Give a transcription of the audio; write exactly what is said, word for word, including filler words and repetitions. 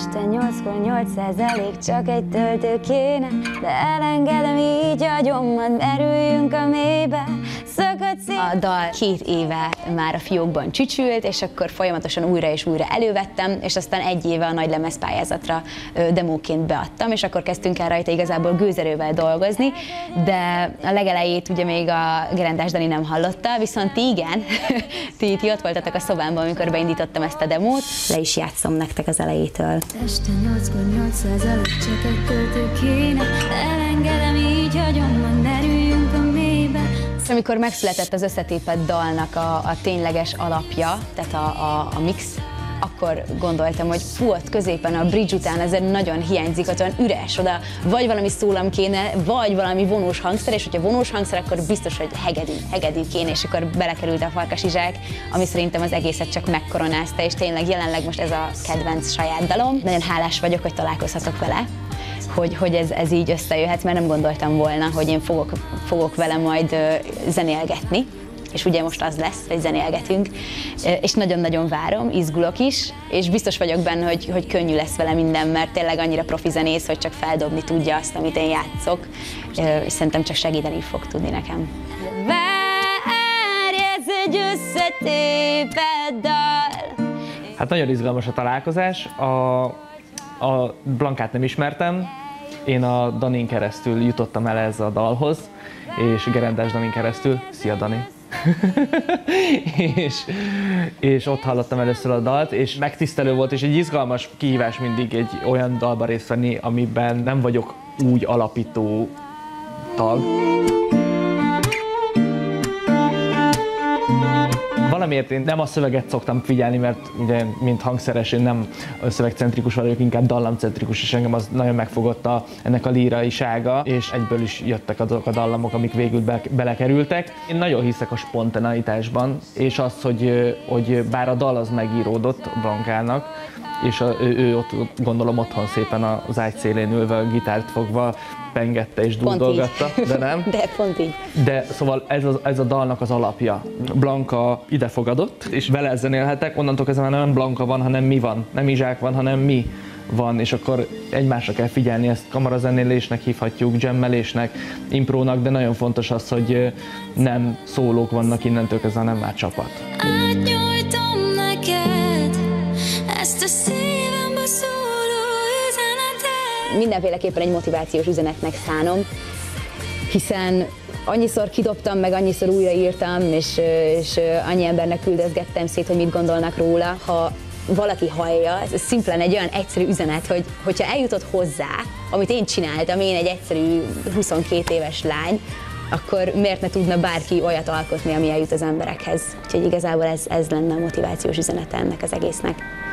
Este nyolckor nyolcszáz elég, csak egy töltő kéne, de elengedem így agyommal, merüljünk a mélybe. A dal két éve már a fiókban csücsült, és akkor folyamatosan újra és újra elővettem, és aztán egy éve a nagy lemezpályázatra demóként beadtam, és akkor kezdtünk el rajta igazából gőzerővel dolgozni, de a legelejét ugye még a Gerendás Dani nem hallotta, viszont ti igen, ti, ti ott voltatok a szobámban, amikor beindítottam ezt a demót. Le is játszom nektek az elejétől. Este nyolckor nyolcszáz elég, csak egy töltő kéne, elengedem így agyommal, merüljünk a mélybe. Amikor megszületett az összetépett dalnak a, a tényleges alapja, tehát a, a, a mix, akkor gondoltam, hogy fú, ott középen a bridge után ezért nagyon hiányzik, ott olyan üres, oda vagy valami szólam kéne, vagy valami vonós hangszer, és hogyha vonós hangszer, akkor biztos, hogy hegedű, hegedű kéne, és akkor belekerült a Farkasi Zsák, ami szerintem az egészet csak megkoronázta, és tényleg jelenleg most ez a kedvenc saját dalom. Nagyon hálás vagyok, hogy találkozhatok vele, hogy, hogy ez, ez így összejöhet, mert nem gondoltam volna, hogy én fogok, fogok vele majd zenélgetni. És ugye most az lesz, hogy zenélgetünk, és nagyon-nagyon várom, izgulok is, és biztos vagyok benne, hogy, hogy könnyű lesz vele minden, mert tényleg annyira profi zenész, hogy csak feldobni tudja azt, amit én játszok, és szerintem csak segíteni fog tudni nekem. Várj, ez egy összetépett dal. Hát nagyon izgalmas a találkozás, a, a Blankát nem ismertem, én a Danin keresztül jutottam el ezzel a dalhoz, és Gerendás Danin keresztül, szia Dani! és, és ott hallottam először a dalt, és megtisztelő volt, és egy izgalmas kihívás mindig egy olyan dalba részt venni, amiben nem vagyok úgy alapító tag. Valamiért én nem a szöveget szoktam figyelni, mert ugye, mint hangszeres, én nem szövegcentrikus vagyok, inkább dallamcentrikus, és engem az nagyon megfogott a, ennek a líraisága, és egyből is jöttek azok a dallamok, amik végül be, belekerültek. Én nagyon hiszek a spontaneitásban, és az, hogy, hogy bár a dal az megíródott Blankának, és a, ő, ő ott gondolom otthon szépen az ágy szélén ülve, a gitárt fogva pengette és dúdolgatta, de nem. De pont így. De szóval ez a, ez a dalnak az alapja. Blanka ide fogadott, és vele zenélhetek, onnantól kezdve már nem Blanka van, hanem mi van. Nem Izsák van, hanem mi van, és akkor egymásra kell figyelni, ezt kamarazenélésnek hívhatjuk, jammelésnek, imprónak, de nagyon fontos az, hogy nem szólók vannak innentől kezdve, hanem már csapat. Átnyújtom neked ezt a szívembe szóló üzenetet. Mindenféleképpen egy motivációs üzenetnek szánom, hiszen annyiszor kidobtam, meg annyiszor újraírtam, és, és annyi embernek küldözgettem szét, hogy mit gondolnak róla. Ha valaki hallja, ez szimplán egy olyan egyszerű üzenet, hogy hogyha eljutott hozzá, amit én csináltam, én egy egyszerű huszonkét éves lány, akkor miért ne tudna bárki olyat alkotni, ami eljut az emberekhez. Úgyhogy igazából ez, ez lenne a motivációs üzenete ennek az egésznek.